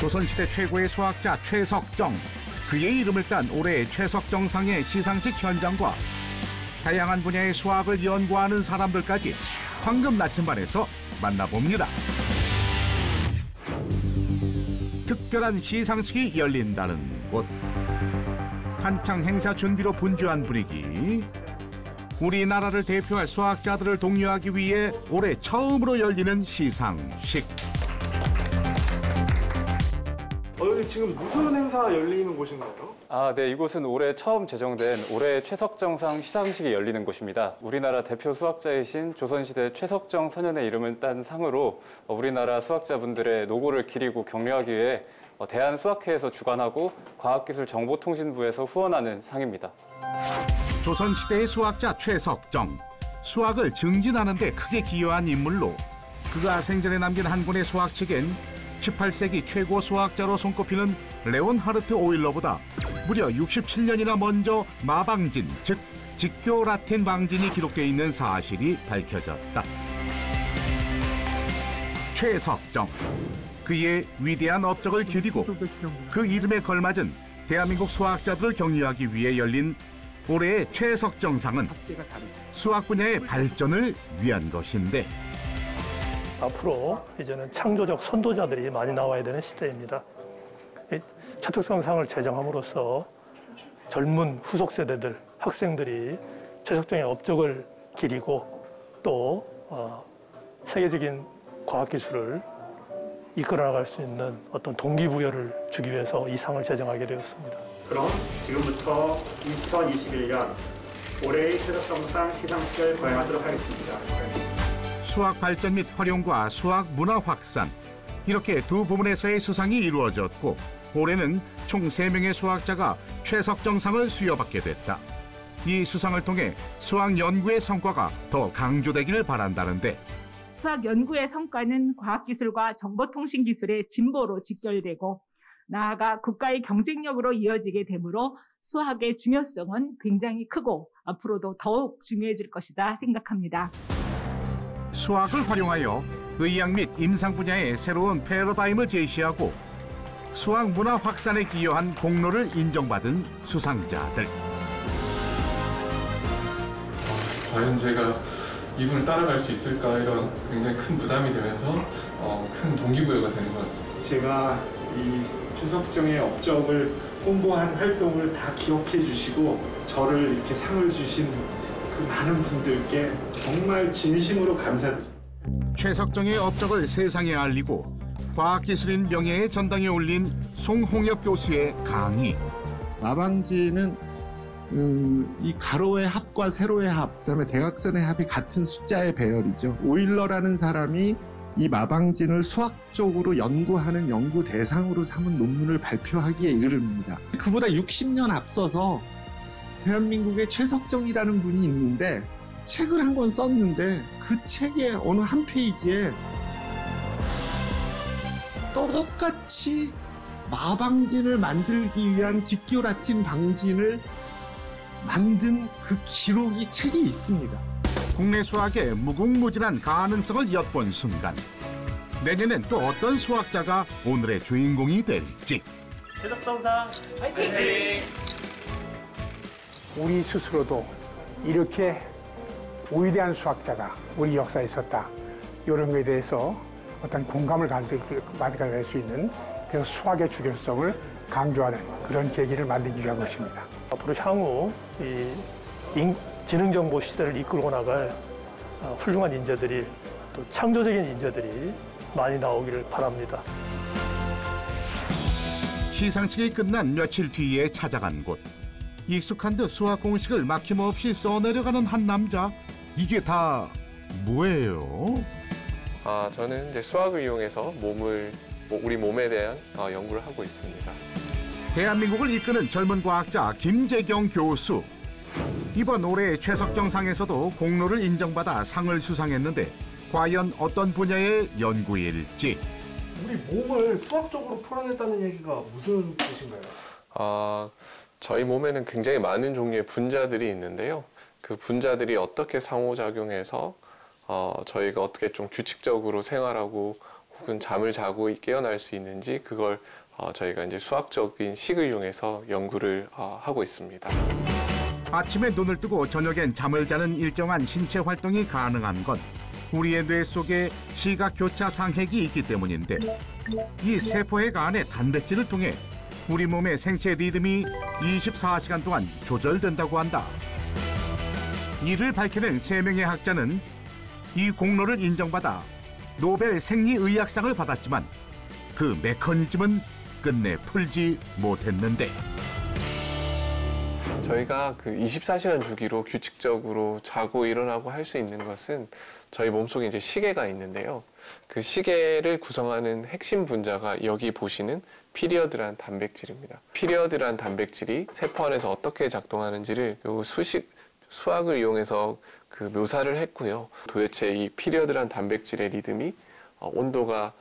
조선시대 최고의 수학자 최석정, 그의 이름을 딴 올해의 최석정상의 시상식 현장과 다양한 분야의 수학을 연구하는 사람들까지 황금 나침반에서 만나봅니다. 특별한 시상식이 열린다는 곳. 한창 행사 준비로 분주한 분위기. 우리나라를 대표할 수학자들을 독려하기 위해 올해 처음으로 열리는 시상식. 여기 지금 무슨 행사 열리는 곳인가요? 네, 이곳은 올해 처음 제정된 올해 최석정상 시상식이 열리는 곳입니다. 우리나라 대표 수학자이신 조선시대 최석정 선현의 이름을 딴 상으로 우리나라 수학자분들의 노고를 기리고 격려하기 위해 대한수학회에서 주관하고 과학기술정보통신부에서 후원하는 상입니다. 조선시대의 수학자 최석정, 수학을 증진하는 데 크게 기여한 인물로 그가 생전에 남긴 한 권의 수학책엔 18세기 최고 수학자로 손꼽히는 레온하르트 오일러보다 무려 67년이나 먼저 마방진, 즉 직교 라틴 방진이 기록되어 있는 사실이 밝혀졌다. 최석정, 그의 위대한 업적을 기리고 그 이름에 걸맞은 대한민국 수학자들을 격려하기 위해 열린 올해의 최석정상은 수학 분야의 발전을 위한 것인데, 앞으로 이제는 창조적 선도자들이 많이 나와야 되는 시대입니다. 최석정상을 제정함으로써 젊은 후속 세대들, 학생들이 최석정의 업적을 기리고 또 세계적인 과학기술을 이끌어 나갈 수 있는 어떤 동기부여를 주기 위해서 이 상을 제정하게 되었습니다. 그럼 지금부터 2021년 올해의 최석정상 시상식을 거행하도록 하겠습니다. 수학 발전 및 활용과 수학 문화 확산, 이렇게 두 부문에서의 수상이 이루어졌고 올해는 총 3명의 수학자가 최석정상을 수여받게 됐다. 이 수상을 통해 수학 연구의 성과가 더 강조되기를 바란다는데, 수학 연구의 성과는 과학기술과 정보통신기술의 진보로 직결되고 나아가 국가의 경쟁력으로 이어지게 되므로 수학의 중요성은 굉장히 크고 앞으로도 더욱 중요해질 것이다 생각합니다. 수학을 활용하여 의학 및 임상 분야의 새로운 패러다임을 제시하고 수학 문화 확산에 기여한 공로를 인정받은 수상자들. 과연 제가 이분을 따라갈 수 있을까, 이런 굉장히 큰 부담이 되면서 큰 동기부여가 되는 것 같습니다. 제가 이 최석정의 업적을 홍보한 활동을 다 기억해 주시고 저를 이렇게 상을 주신 그 많은 분들께 정말 진심으로 감사드립니다. 최석정의 업적을 세상에 알리고 과학기술인 명예의 전당에 올린 송홍엽 교수의 강의. 마방진은 이 가로의 합과 세로의 합, 그다음에 대각선의 합이 같은 숫자의 배열이죠. 오일러라는 사람이 이 마방진을 수학적으로 연구하는 연구 대상으로 삼은 논문을 발표하기에 이르릅니다. 그보다 60년 앞서서 대한민국의 최석정이라는 분이 있는데 책을 한 권 썼는데 그 책의 어느 한 페이지에 똑같이 마방진을 만들기 위한 직교 라틴 방진을 만든 그 기록이 책에 있습니다. 국내 수학의 무궁무진한 가능성을 엿본 순간, 내년엔 또 어떤 수학자가 오늘의 주인공이 될지. 최석정상 화이팅! 우리 스스로도 이렇게 위대한 수학자가 우리 역사에 있었다, 이런 것에 대해서 어떤 공감을 가질 수 있는 그래서 수학의 중요성을 강조하는 그런 계기를 만들기 위한 것입니다. 앞으로 향후 이 지능정보 시대를 이끌고 나갈 훌륭한 인재들이, 또 창조적인 인재들이 많이 나오기를 바랍니다. 시상식이 끝난 며칠 뒤에 찾아간 곳. 익숙한 듯 수학 공식을 막힘없이 써내려가는 한 남자. 이게 다 뭐예요? 저는 이제 수학을 이용해서 우리 몸에 대한 연구를 하고 있습니다. 대한민국을 이끄는 젊은 과학자 김재경 교수. 이번 올해 최석정상에서도 공로를 인정받아 상을 수상했는데 과연 어떤 분야의 연구일지. 우리 몸을 수학적으로 풀어냈다는 얘기가 무슨 뜻인가요? 저희 몸에는 굉장히 많은 종류의 분자들이 있는데요. 그 분자들이 어떻게 상호작용해서 저희가 어떻게 좀 규칙적으로 생활하고 혹은 잠을 자고 깨어날 수 있는지 그걸 저희가 이제 수학적인 식을 이용해서 연구를 하고 있습니다. 아침에 눈을 뜨고 저녁엔 잠을 자는 일정한 신체 활동이 가능한 건 우리의 뇌 속에 시각교차 상핵이 있기 때문인데 이 세포핵 안의 단백질을 통해 우리 몸의 생체 리듬이 24시간 동안 조절된다고 한다. 이를 밝혀낸 3명의 학자는 이 공로를 인정받아 노벨 생리의학상을 받았지만 그 메커니즘은 끝내 풀지 못했는데 저희가 그 24시간 주기로 규칙적으로 자고 일어나고 할 수 있는 것은 저희 몸속에 이제 시계가 있는데요. 그 시계를 구성하는 핵심 분자가 여기 보시는 피리어드란 단백질입니다. 피리어드란 단백질이 세포 안에서 어떻게 작동하는지를 수학을 이용해서 그 묘사를 했고요. 도대체 이 피리어드란 단백질의 리듬이 온도가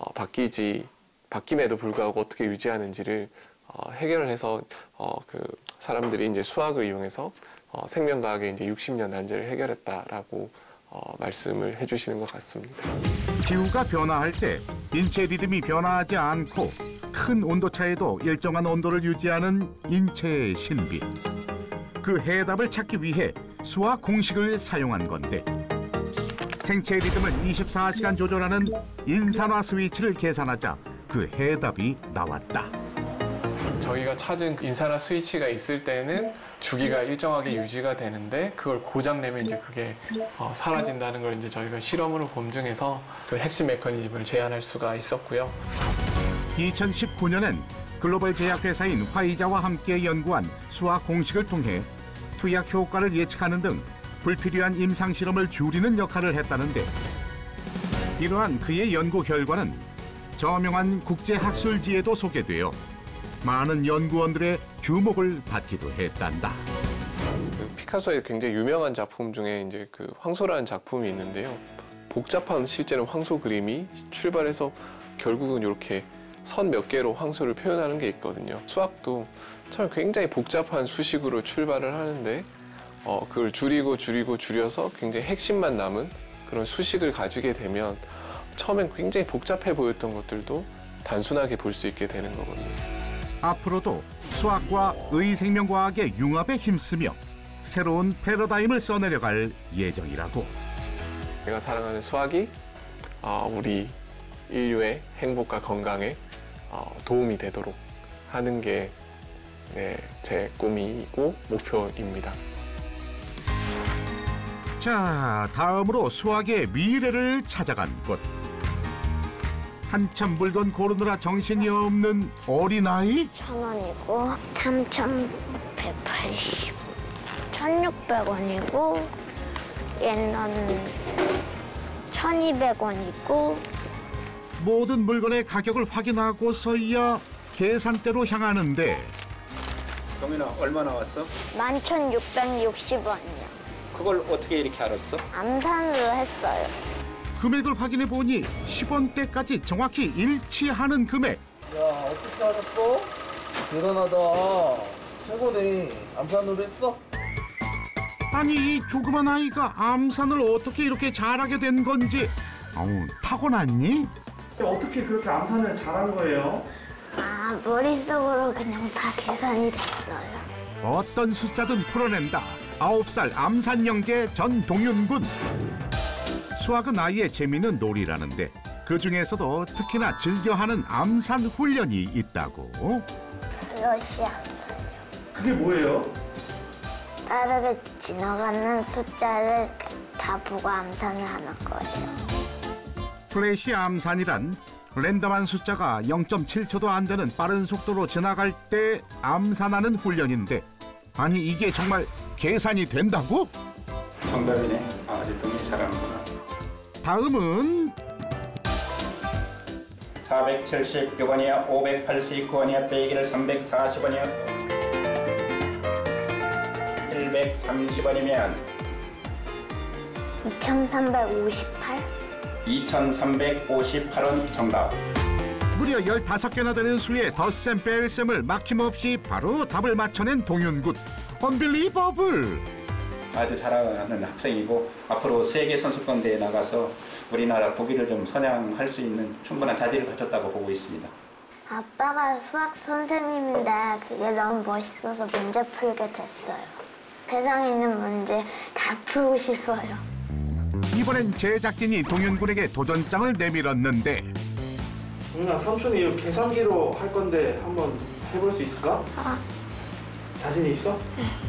바뀜에도 불구하고 어떻게 유지하는지를 해결을 해서 그 사람들이 이제 수학을 이용해서 생명과학의 이제 60년 난제를 해결했다라고 말씀을 해주시는 것 같습니다. 기후가 변화할 때 인체 리듬이 변화하지 않고 큰 온도 차에도 일정한 온도를 유지하는 인체의 신비. 그 해답을 찾기 위해 수학 공식을 사용한 건데 생체 리듬을 24시간 조절하는 인산화 스위치를 계산하자 그 해답이 나왔다. 저희가 찾은 인산화 스위치가 있을 때는 주기가 일정하게 유지가 되는데 그걸 고장내면 이제 그게 사라진다는 걸 이제 저희가 실험으로 검증해서 그 핵심 메커니즘을 제안할 수가 있었고요. 2019년엔 글로벌 제약회사인 화이자와 함께 연구한 수학 공식을 통해 투약 효과를 예측하는 등 불필요한 임상 실험을 줄이는 역할을 했다는데 이러한 그의 연구 결과는 저명한 국제학술지에도 소개되어 많은 연구원들의 주목을 받기도 했단다. 그 피카소의 굉장히 유명한 작품 중에 이제 그 황소라는 작품이 있는데요. 복잡한 실제는 황소 그림이 출발해서 결국은 이렇게 선 몇 개로 황소를 표현하는 게 있거든요. 수학도 참 굉장히 복잡한 수식으로 출발을 하는데 그걸 줄여서 굉장히 핵심만 남은 그런 수식을 가지게 되면 처음엔 굉장히 복잡해 보였던 것들도 단순하게 볼 수 있게 되는 거거든요. 앞으로도 수학과 의생명과학의 융합에 힘쓰며 새로운 패러다임을 써내려갈 예정이라고. 내가 사랑하는 수학이 우리 인류의 행복과 건강에 도움이 되도록 하는 게 제 꿈이고 목표입니다. 자, 다음으로 수학의 미래를 찾아간 곳. 한참 물건 고르느라 정신이 없는 어린아이? 1,000원이고 3,180, 1,600원이고 얘는 1,200원이고 모든 물건의 가격을 확인하고서야 계산대로 향하는데 경민아 얼마 나왔어? 11,660원이요. 그걸 어떻게 이렇게 알았어? 암산으로 했어요. 금액을 확인해 보니 10원대까지 정확히 일치하는 금액. 야, 어떻게 알았어? 대단하다. 최고네. 암산으로 했어? 아니 이 조그만 아이가 암산을 어떻게 이렇게 잘하게 된 건지 타고났니? 어떻게 그렇게 암산을 잘한 거예요? 머릿속으로 그냥 다 계산이 됐어요. 어떤 숫자든 풀어낸다. 9살 암산 영재 전동윤군. 수학은 아이의 재미있는 놀이라는데 그중에서도 특히나 즐겨하는 암산 훈련이 있다고. 러시 암산이요. 그게 뭐예요? 빠르게 지나가는 숫자를 다 보고 암산을 하는 거예요. 플래시 암산이란 랜덤한 숫자가 0.7초도 안 되는 빠른 속도로 지나갈 때 암산하는 훈련인데 아니 이게 정말 계산이 된다고? 정답이네. 아직도 잘하는구나. 다음은 476원이야 589원이야 빼기를 340원이야 130원이면 2,358? 2,358원 정답. 무려 15개나 되는 수의 덧셈 뺄셈을 막힘없이 바로 답을 맞춰낸 동윤군. 언빌리버블. 아주 잘하는 학생이고 앞으로 세계 선수권대회에 나가서 우리나라 국위를 좀 선양할 수 있는 충분한 자질을 갖췄다고 보고 있습니다. 아빠가 수학 선생님인데 그게 너무 멋있어서 문제 풀게 됐어요. 세상에 있는 문제 다 풀고 싶어요. 이번엔 제작진이 동윤군에게 도전장을 내밀었는데 동윤아, 삼촌이 이거 계산기로 할 건데 한번 해볼 수 있을까? 자신이 있어?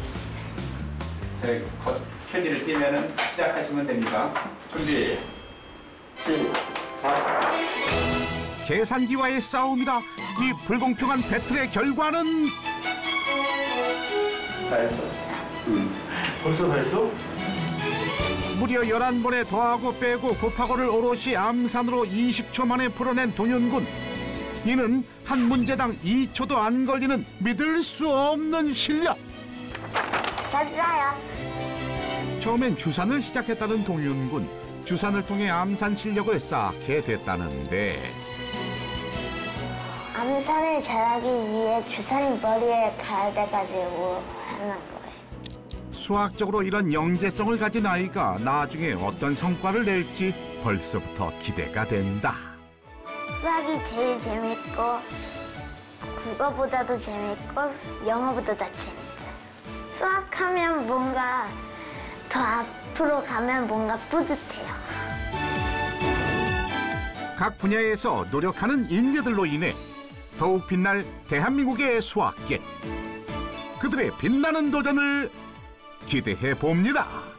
제 퀴즈를 띄면은 시작하시면 됩니다. 준비. 시작. 계산기와의 싸움이라 이 불공평한 배틀의 결과는 잘했어. 벌써 다 했어? 무려 11번에 더하고 빼고 곱하고를 오롯이 암산으로 20초 만에 풀어낸 동윤군. 이는 한 문제당 2초도 안 걸리는 믿을 수 없는 실력. 됐어요. 처음엔 주산을 시작했다는 동윤군. 주산을 통해 암산 실력을 쌓게 됐다는데 암산을 잘하기 위해 주산이 머리에 가야 돼가지고 하는 거예요. 수학적으로 이런 영재성을 가진 아이가 나중에 어떤 성과를 낼지 벌써부터 기대가 된다. 수학이 제일 재밌고 국어보다도 재밌고 영어보다 더 재밌어요. 수학하면 뭔가 더 앞으로 가면 뭔가 뿌듯해요. 각 분야에서 노력하는 인재들로 인해 더욱 빛날 대한민국의 수학계. 그들의 빛나는 도전을 기대해 봅니다.